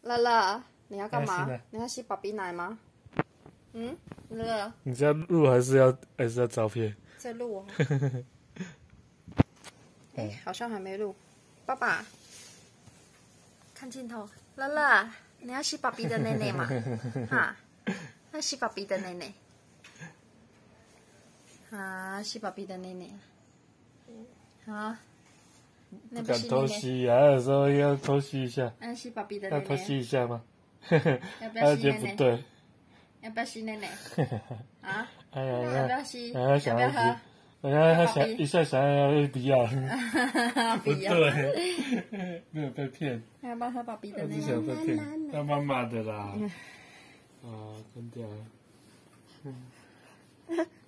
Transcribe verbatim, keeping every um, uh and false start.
乐乐，你要干嘛？你要吸爸比奶吗？嗯，乐乐。 你是要录还是要还是要照片？ 在录哦。哎、欸，好像还没录。爸爸，看镜头。乐乐，你要吸爸比的奶奶吗？哈，要吸爸比的奶奶。啊，吸爸比的奶奶。好。 不敢偷吸，牙的时候要偷吸一下。 要吸爸比的奶奶。 要偷吸一下吗？ 要不要吸奶奶？ 不对。 要不要吸奶奶？啊？ 哎呀， 要不要吸？ 要不要喝？人家他想一下想要又不要，不对，没有被骗。 要不要喝爸比的奶奶？ 我只想被骗，要妈妈的啦。啊，关掉了。